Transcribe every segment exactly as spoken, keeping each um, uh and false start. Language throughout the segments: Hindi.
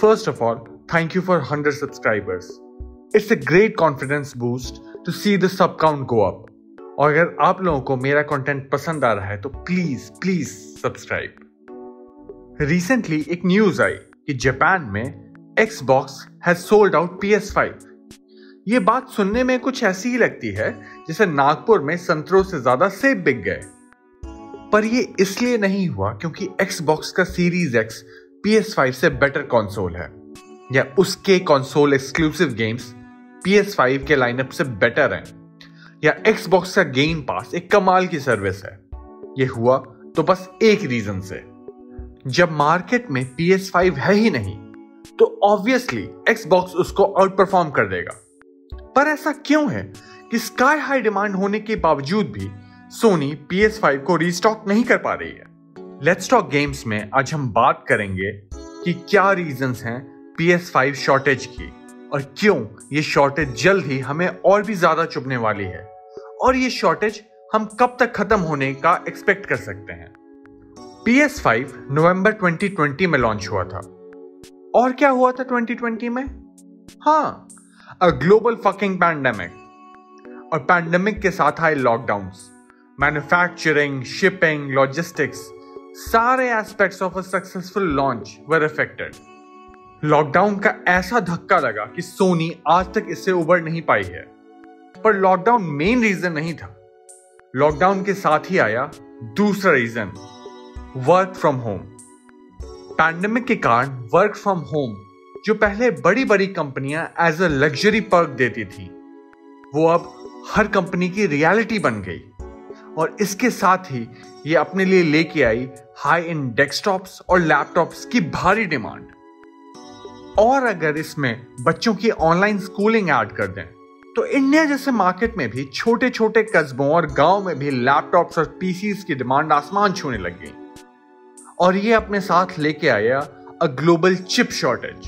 first of all, thank you for one hundred subscribers. It's a great confidence boost to see the sub count go up. और अगर आप लोगों को मेरा कंटेंट पसंद आ रहा है तो प्लीज प्लीज सब्सक्राइब। रिसेंटली एक न्यूज आई कि जापान में Xbox has sold out P S five. ये बात सुनने में कुछ ऐसी ही लगती है जैसे नागपुर में संतरों से ज्यादा सेब बिक गए, पर ये इसलिए नहीं हुआ क्योंकि Xbox का series X P S five से बेटर कंसोल है या उसके console exclusive games P S five के लाइनअप से बेटर हैं या Xbox का गेम पास एक कमाल की सर्विस है। ये हुआ तो बस एक रीजन से। जब मार्केट में पी एस फाइव है ही नहीं तो ऑब्वियसली Xbox उसको आउट परफॉर्म कर देगा। पर ऐसा क्यों है कि स्काई हाई डिमांड होने के बावजूद भी सोनी पी एस फाइव को रीस्टॉक नहीं कर पा रही है? लेट्स टॉक गेम्स में आज हम बात करेंगे कि क्या रीजंस हैं पी एस फाइव शॉर्टेज की और क्यों ये शॉर्टेज जल्द ही हमें और भी ज्यादा चुभने वाली है, और ये शॉर्टेज हम कब तक खत्म होने का एक्सपेक्ट कर सकते हैं। P S five November twenty twenty में लॉन्च हुआ था, और क्या हुआ था ट्वेंटी ट्वेंटी में? हाँ, अ ग्लोबल फकिंग पैंडेमिक। और पैंडेमिक के साथ आए लॉकडाउन्स, मैन्युफैक्चरिंग, शिपिंग, लॉजिस्टिक्स, सारे aspects of a successful launch were affected. Lockdown का ऐसा धक्का लगा कि सोनी आज तक इससे उबर नहीं पाई है। पर लॉकडाउन मेन रीजन नहीं था। लॉकडाउन के साथ ही आया दूसरा reason, work from home. Pandemic के कारण वर्क फ्रॉम होम जो पहले बड़ी बड़ी कंपनियां एज अ लग्जरी पर्क देती थी, वो अब हर कंपनी की रियलिटी बन गई। और इसके साथ ही ये अपने लिए लेके आई हाई एंड डेस्कटॉप्स और लैपटॉप्स की भारी डिमांड। और अगर इसमें बच्चों की ऑनलाइन स्कूलिंग ऐड कर दें तो इंडिया जैसे मार्केट में भी छोटे छोटे कस्बों और गांव में भी लैपटॉप्स और पीसीज की डिमांड आसमान छूने लग गई। और ये अपने साथ लेके आया a global chip shortage.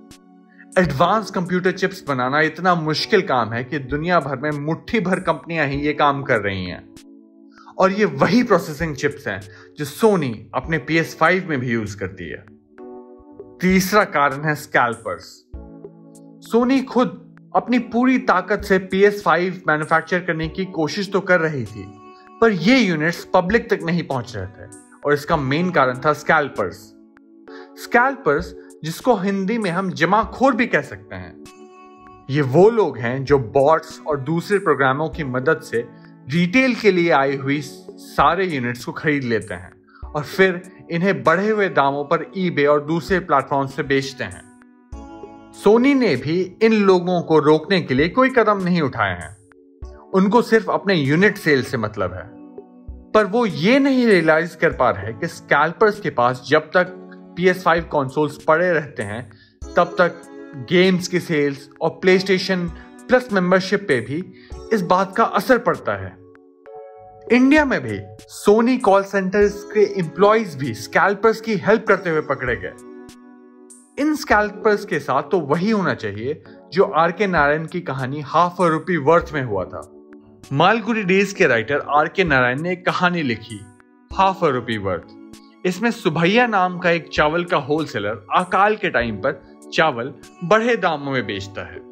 Advance computer chips बनाना इतना मुश्किल काम है कि दुनिया भर में मुट्ठी भर कंपनियां ही ये काम कर रही हैं। और ये वही प्रोसेसिंग चिप्स हैं जो सोनी अपने पी एस फाइव में भी यूज करती है। तीसरा कारण है स्कैल्पर्स। सोनी खुद अपनी पूरी ताकत से पी एस फाइव मैन्युफैक्चर करने की कोशिश तो कर रही थी, पर ये यूनिट्स पब्लिक तक नहीं पहुंच रहे थे, और इसका मेन कारण था स्कैल्पर्स। स्कैल्पर्स जिसको हिंदी में हम जमाखोर भी कह सकते हैं। ये वो लोग हैं जो बॉट्स और दूसरे प्रोग्रामों की मदद से रिटेल के लिए आई हुई सारे यूनिट्स को खरीद लेते हैं और फिर इन्हें बढ़े हुए दामों पर ईबे और दूसरे प्लेटफॉर्म से बेचते हैं। सोनी ने भी इन लोगों को रोकने के लिए कोई कदम नहीं उठाए हैं। उनको सिर्फ अपने यूनिट सेल से मतलब है। पर वो ये नहीं रियलाइज कर पा रहे कि स्कैल्पर्स के पास जब तक पी एस फाइव कंसोल्स पड़े रहते हैं तब तक गेम्स की सेल्स और प्लेस्टेशन प्लस मेंबरशिप पे भी इस बात का असर पड़ता है। इंडिया में भी सोनी कॉल सेंटर्स के एम्प्लॉइज भी स्कैल्पर्स की हेल्प करते हुए पकड़े गए। इन स्कैल्पर्स के साथ तो वही होना चाहिए जो आर के नारायण की कहानी हाफ अ रुपी वर्थ में हुआ था। मालगुडी डेज के राइटर आर के नारायण ने एक कहानी लिखी, हाफ अ रुपी वर्थ। इसमें सुभैया नाम का एक चावल का होलसेलर अकाल के टाइम पर चावल बढ़े दामों में बेचता है,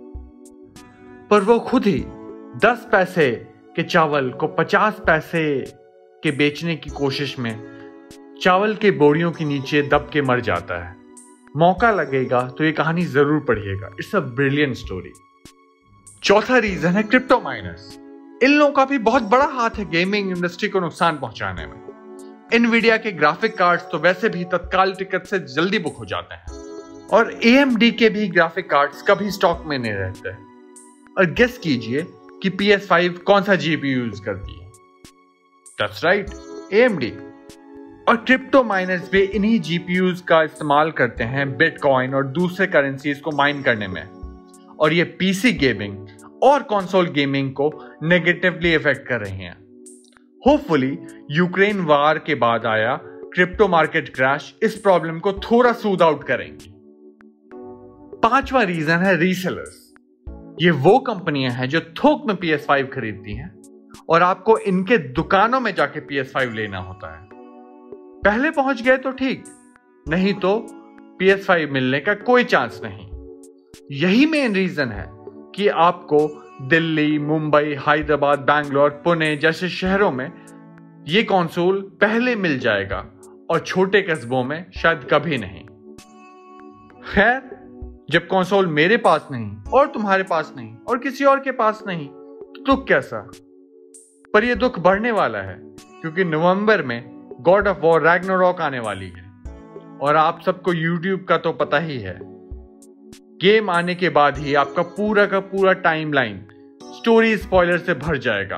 पर वो खुद ही दस पैसे के चावल को पचास पैसे के बेचने की कोशिश में चावल के बोरियों के नीचे दब के मर जाता है। मौका लगेगा तो ये कहानी जरूर पढ़िएगा। It's a brilliant story. चौथा रीजन है क्रिप्टो माइनर्स। इन लोगों का भी बहुत बड़ा हाथ है गेमिंग इंडस्ट्री को नुकसान पहुंचाने में। इनवीडिया के ग्राफिक कार्ड्स तो वैसे भी तत्काल टिकट से जल्दी बुक हो जाते हैं, और ए एम डी के भी ग्राफिक कार्ड्स कभी स्टॉक में नहीं रहते। और गेस कीजिए कि पी एस फाइव कौन सा जीपीयू यूज करती है? That's right, A M D. और क्रिप्टो माइनर्स भी इन्हीं जीपीयूज का इस्तेमाल करते हैं बिटकॉइन और दूसरे करेंसीज को माइन करने में, और ये पीसी गेमिंग और कंसोल गेमिंग को नेगेटिवली इफेक्ट कर रही हैं। होपफुली यूक्रेन वार के बाद आया क्रिप्टो मार्केट क्रैश इस प्रॉब्लम को थोड़ा सूद आउट करेंगी। पांचवा रीजन है रीसेलर्स। ये वो कंपनियां हैं जो थोक में पी एस फाइव खरीदती हैं और आपको इनके दुकानों में जाके पी एस फाइव लेना होता है। पहले पहुंच गए तो ठीक, नहीं तो पी एस फाइव मिलने का कोई चांस नहीं। यही मेन रीजन है कि आपको दिल्ली, मुंबई, हैदराबाद, बैंगलोर, पुणे जैसे शहरों में ये कंसोल पहले मिल जाएगा और छोटे कस्बों में शायद कभी नहीं। खैर, जब कंसोल मेरे पास नहीं और तुम्हारे पास नहीं और किसी और के पास नहीं तो दुख कैसा। पर यह दुख बढ़ने वाला है क्योंकि नवंबर में गॉड ऑफ वॉर रैग्नारॉक आने वाली है और आप सबको यूट्यूब का तो पता ही है। गेम आने के बाद ही आपका पूरा का पूरा टाइमलाइन स्टोरी स्पॉइलर से भर जाएगा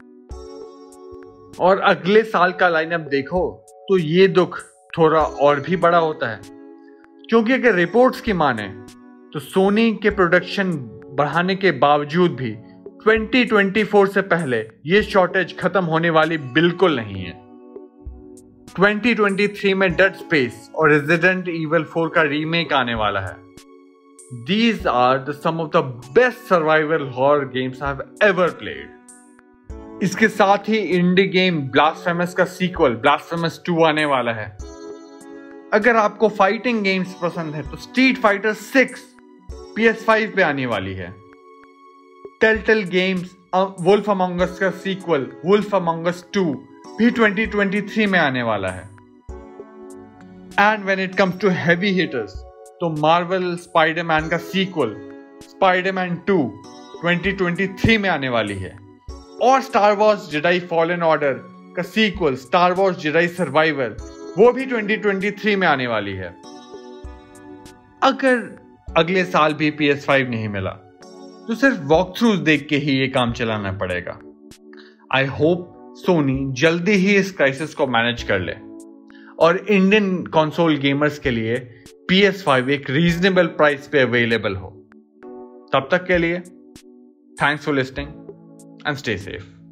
और अगले साल का लाइनअप देखो तो ये दुख थोड़ा और भी बड़ा होता है क्योंकि अगर रिपोर्ट्स की माने तो सोनी के प्रोडक्शन बढ़ाने के बावजूद भी ट्वेंटी ट्वेंटी फोर से पहले ये शॉर्टेज खत्म होने वाली बिल्कुल नहीं है। ट्वेंटी ट्वेंटी थ्री में डेड स्पेस और रेजिडेंट इविल फोर का रीमेक आने वाला है। These are the some of the best survival horror games I have ever played। इसके साथ ही इंडी गेम ब्लास्फेमस का सीक्वल ब्लास्फेमस टू आने वाला है। अगर आपको फाइटिंग गेम्स पसंद है तो Street Fighter six P S five पे आने वाली है। Telltale Games Wolf Among Us का sequel Wolf Among Us two भी ट्वेंटी ट्वेंटी थ्री में आने वाला है। And when it comes to heavy hitters तो मार्वल स्पाइडरमैन का sequel Spiderman two twenty twenty three में आने वाली है और Star Wars Jedi Fallen Order का sequel Star Wars Jedi Survivor वो भी ट्वेंटी ट्वेंटी थ्री में आने वाली है। अगर अगले साल भी पी एस फाइव नहीं मिला तो सिर्फ वॉक थ्रूज देख के ही ये काम चलाना पड़ेगा। आई होप सोनी जल्दी ही इस क्राइसिस को मैनेज कर ले और इंडियन कंसोल गेमर्स के लिए पी एस फाइव एक रीजनेबल प्राइस पे अवेलेबल हो। तब तक के लिए thanks for listening and stay safe.